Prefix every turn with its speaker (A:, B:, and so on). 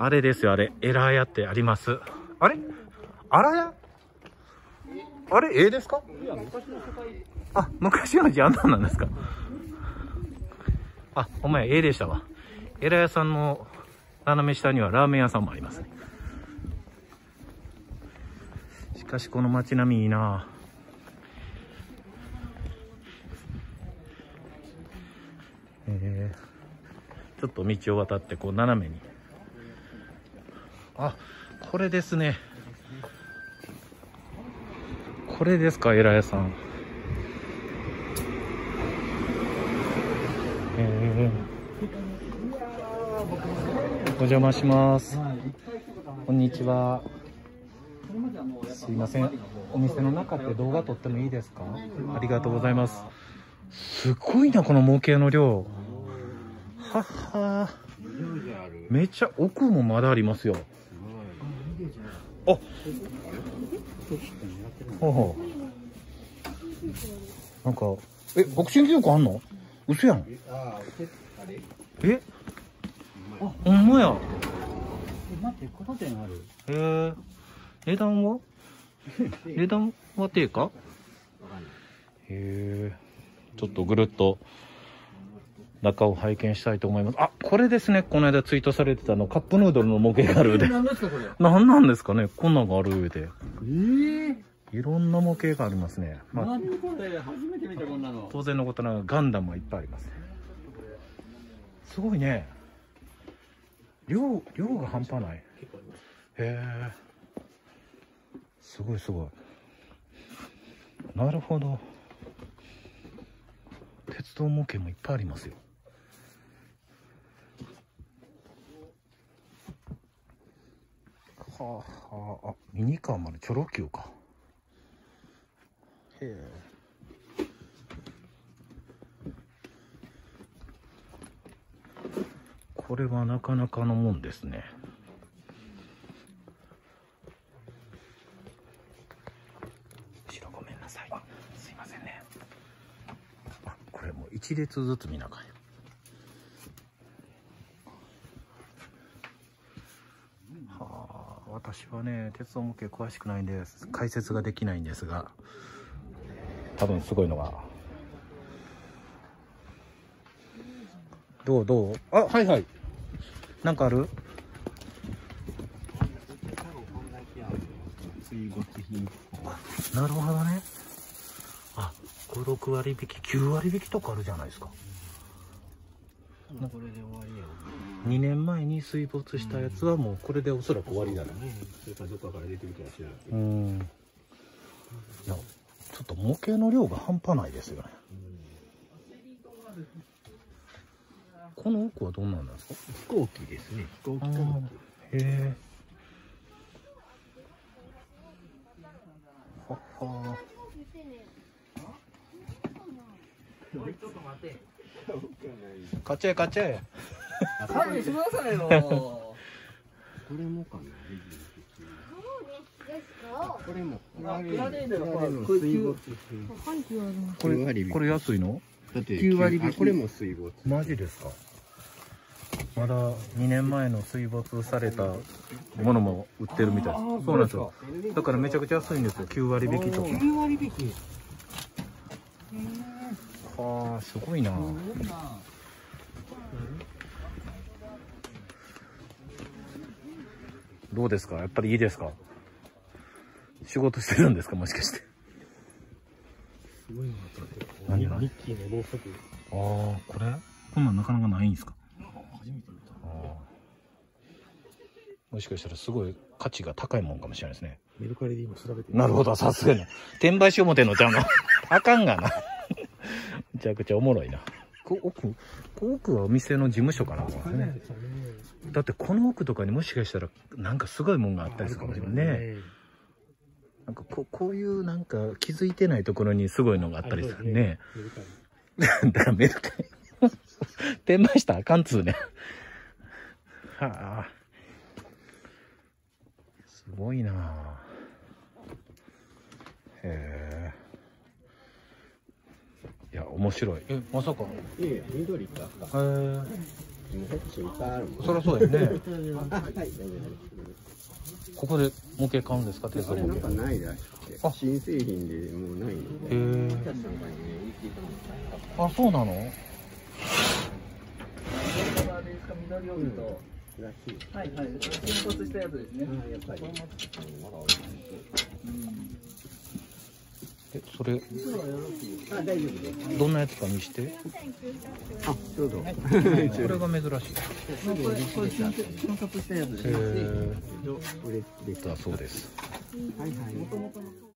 A: あれですよ、あれ。エラー屋ってあります。あれあら屋あれですか？あ、昔の字あんなんなんですか？あ、お前でしたわ。エラ屋さんの斜め下にはラーメン屋さんもありますね。しかしこの街並みいいな。ちょっと道を渡ってこう斜めに。あ、これですね。これですか、エラ屋さん。お邪魔します。こんにちは。すいません。お店の中って動画撮ってもいいですか？ありがとうございます。すごいな、この模型の量。はっはー。めっちゃ奥もまだありますよ。あ、ほうほう。なんか、ボクシング記録あんの？嘘やん。あ、ほんまや。
B: 待って、この点ある。
A: 値段は値段は定価？ちょっとぐるっと中を拝見したいと思います。あ、これですね。この間ツイートされてたカップヌードルの模型があるで。
B: 何ですかこれ？
A: 何なんですかね。こんなんがある上で。いろんな模型がありますね。まあ、
B: 何これ？初めて見たこんなの。
A: 当然のことながらガンダムはいっぱいあります。すごいね。量が半端ない。すごいすごい。なるほど。鉄道模型もいっぱいありますよ。はあはあ、あ、ミニカーまでチョロ Q か。へえ。これはなかなかのもんですね。後ろごめんなさい。すいませんね。あ、これもう一列ずつ見ながら。はあ、私はね、鉄道模型詳しくないんで解説ができないんですが、多分すごいのが。どう？あ、はいはい。なんかある？なるほどね。あ、5、6割引き、9割引きとかあるじゃないですか。
B: これで終わりや。
A: 2年前に水没したやつはもうこれでおそらく終わりだね。
B: それからどこから出てるかは知らないけ
A: う
B: ど。
A: ん。いや、ちょっと模型の量が半端ないですよね。この奥はどんなんですか？
B: 飛行機ですね。飛行機科学。
A: へえ。はは。
B: ちょっと待って。
A: 買っちゃえ買っちゃえ。
B: 勘弁してくださいよ。これもかな。これも。
A: これ安いの？
B: だって9割引き。これも水没。
A: マジですか？まだ2年前の水没されたものも売ってるみたいです。そうなんですよ。だからめちゃくちゃ安いんですよ。9割引きとか。
B: 9割引き。
A: はあ、すごいな。どうですか？やっぱりいいですか？仕事してるんですか？もしかして。
B: すごいな。
A: 何が？
B: ミッキーのろうそく。
A: ああ、こんなんなかなかないんですか？
B: 初めて見た。
A: もしかしたらすごい価値が高いもんかもしれないですね。
B: メルカリで今調べてる。
A: なるほど、さすがに。転売しようもてんのちゃうの。あかんがな。めちゃくちゃおもろいな。奥はお店の事務所かな、ね。だってこの奥とかにもしかしたらなんかすごいもんがあったりするかもしれないね。なんかこういうなんか気づいてないところにすごいのがあったりするね。だからメルカリ。転売したらあかんつうね。はあ。すごいなあ。へえ。いや、面白い。まさか。
B: 緑か。 いっぱいあるもん。
A: そりゃそうだよね。
B: はい、大丈夫。
A: ここで模型買うんですか、鉄道模
B: なんか
A: 型。
B: ないらしくて。新製品でもうないので。
A: へえ。あ、そうなの？
B: 緑帯と、はいはい、新骨したやつですね。やっぱり。
A: それ、
B: あ、大丈夫です。
A: どんなやつか見して。
B: あ、どうぞ。
A: これが珍しい。
B: これ新骨したやつですね。
A: だそうです。
B: はいはい。